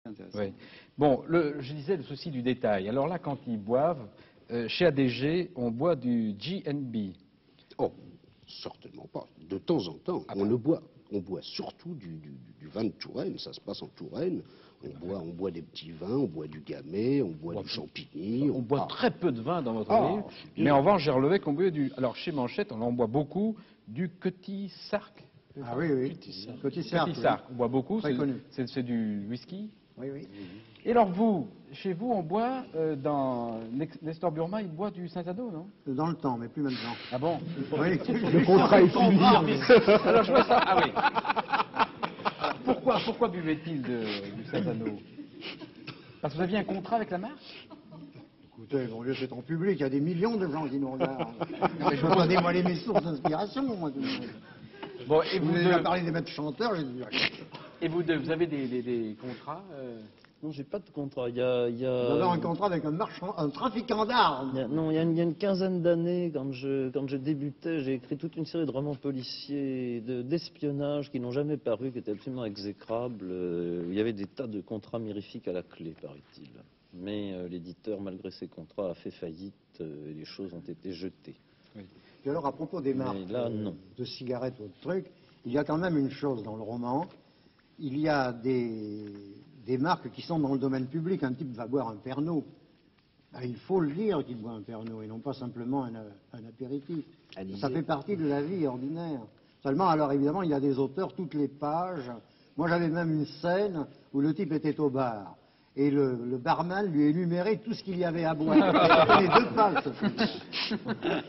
intéressant. Oui. Bon, je disais le souci du détail. Alors là, quand ils boivent, chez ADG, on boit du GNB. Oh, certainement pas. De temps en temps, Ah on ben. le boit. On boit surtout du vin de Touraine, ça se passe en Touraine. On boit des petits vins, on boit du Gamay, on boit du Champigny. On boit très peu de vin dans votre Ah, livre, bien. mais en revanche, j'ai relevé qu'on buvait du... Alors, chez Manchette, on en boit beaucoup du Petit Sark. Ah oui, oui. Petit Sark. Petit Sark, on boit beaucoup. Très connu. C'est du whisky. Oui, oui. Et alors, vous, chez vous, on boit, dans Nestor Burma, il boit du Saint-Ado, non? Dans le temps, mais plus maintenant. Ah bon? Oui. Le contrat est fini. Alors, je veux savoir... Ah oui. Pourquoi buvait-il du Saint-Ado? Parce que vous aviez un contrat avec la marque? Écoutez, mon Dieu, c'est en public, il y a des millions de gens qui nous regardent. Mais je ne peux pas dévoiler mes sources d'inspiration, moi. Bon, Et vous avez parlé des maîtres chanteurs, j'ai dit... Et vous deux, vous avez des contrats Non, j'ai pas de contrat. Il y a... Vous avez un contrat avec un trafiquant d'armes. Non, il y a une quinzaine d'années, quand je débutais, j'ai écrit toute une série de romans policiers, d'espionnage qui n'ont jamais paru, qui étaient absolument exécrables. Il y avait des tas de contrats mirifiques à la clé, paraît-il. Mais l'éditeur, malgré ses contrats, a fait faillite et les choses ont été jetées. Oui. Et alors, à propos des marques là, non. de cigarettes ou de trucs, il y a quand même une chose dans le roman. Il y a des marques qui sont dans le domaine public. Un type va boire un Pernod. Ben, il faut le dire qu'il boit un Pernod et non pas simplement un apéritif. Ça fait partie de la vie ordinaire. Seulement, alors évidemment, il y a des auteurs, toutes les pages. Moi, j'avais même une scène où le type était au bar. Et le barman lui énumérait tout ce qu'il y avait à boire. Il les 2 pages, ce truc.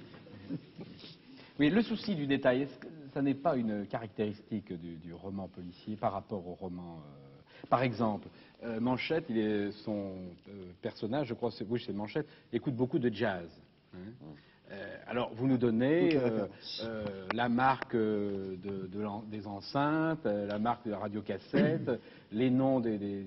Oui, le souci du détail, est-ce que ça n'est pas une caractéristique du roman policier par rapport au roman Par exemple, Manchette, son personnage, je crois, oui, c'est Manchette, écoute beaucoup de jazz. Hein. Alors, vous nous donnez la marque des enceintes, la marque de la radiocassette, les noms des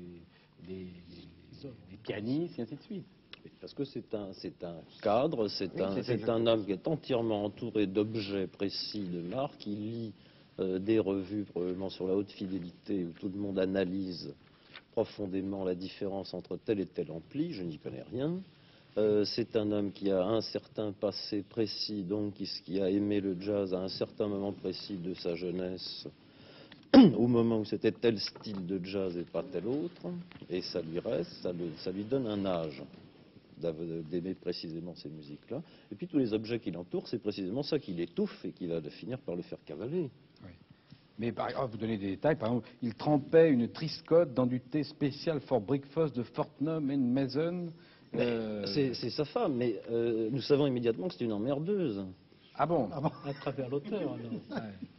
pianistes, et ainsi de suite. Parce que c'est un cadre, c'est un homme qui est entièrement entouré d'objets précis de marque. Il lit des revues probablement sur la haute fidélité où tout le monde analyse profondément la différence entre tel et tel ampli. Je n'y connais rien. C'est un homme qui a un certain passé précis, donc qui a aimé le jazz à un certain moment précis de sa jeunesse, au moment où c'était tel style de jazz et pas tel autre, et ça lui reste, ça lui donne un âge d'aimer précisément ces musiques-là. Et puis tous les objets qui l'entourent, c'est précisément ça qui l'étouffe et qui va finir par le faire cavaler. Oui. Mais par exemple, vous donnez des détails, par exemple, il trempait une Triscotte dans du thé spécial for breakfast de Fortnum and Mason. C'est sa femme, mais nous savons immédiatement que c'est une emmerdeuse. Ah bon? À travers l'auteur, alors. Ouais.